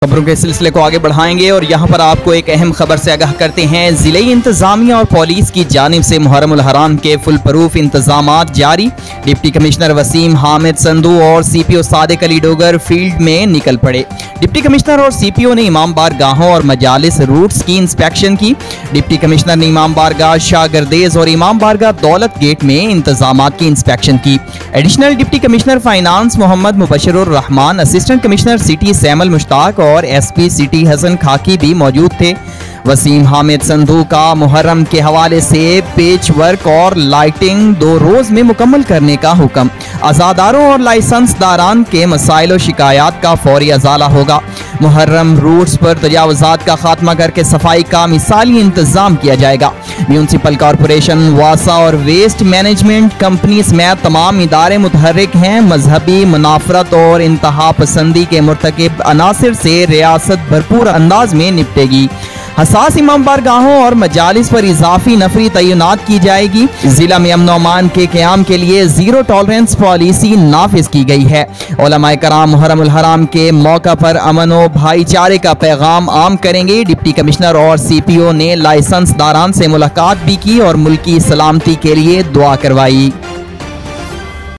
खबरों के सिलसिले को आगे बढ़ाएंगे और यहाँ पर आपको एक अहम खबर से आगाह करते हैं। ज़िले इंतजामिया और पुलिस की जानिब से मुहर्रम उल हराम के फुल प्रूफ इंतजामात जारी। डिप्टी कमिश्नर वसीम हामिद संधू और CPO सादिक अली डोगर फील्ड में निकल पड़े। डिप्टी कमिश्नर और CPO ने इमाम बारगाहों और मजालिस रूट्स की इंस्पेक्शन की। डिप्टी कमिश्नर ने इमाम बारगाह शाहगरदेज और इमाम बारगाह दौलत गेट में इंतजामात की इंस्पेक्शन की। Additional deputy commissioner finance Mohammad Mubashir Rehman, assistant commissioner city Saimal Mushtaq और SP सिटी हसन खाकी भी मौजूद थे। वसीम हामिद संधू का मुहर्रम के हवाले से पेच वर्क और लाइटिंग 2 रोज में मुकम्मल करने का हुक्म। आज़ादारों और लाइसेंसदारान के मसाइल और शिकायत का फौरी अजाला होगा। मुहर्रम रूट्स पर तजावुज़ात का खात्मा करके सफाई का मिसाली इंतजाम किया जाएगा। म्यूनसिपल कॉरपोरेशन, वासा और वेस्ट मैनेजमेंट कंपनी समेत तमाम इदारे मुतहर्रिक हैं। मजहबी मुनाफरत और इंतहा पसंदी के मुर्तकिब अनासिर से रियासत भरपूर अंदाज में निपटेगी। हसास इमाम बारगाहों और मजालिस पर इजाफी नफरी तैनात की जाएगी। जिला में अमन अमान के क़याम के लिए ज़ीरो टॉलरेंस पॉलिसी नाफिज की गई है। उलमाए कराम मुहर्रम उल हराम के मौका पर अमन और भाईचारे का पैगाम आम करेंगे। डिप्टी कमिश्नर और CPO ने लाइसेंसदारान से मुलाकात भी की और मुल्की सलामती के लिए दुआ करवाई।